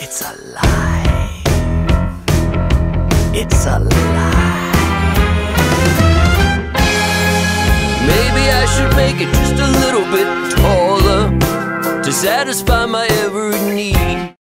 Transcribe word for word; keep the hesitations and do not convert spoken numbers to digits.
It's a lie. It's a lie. Maybe I should make it just a little bit taller to satisfy my every need.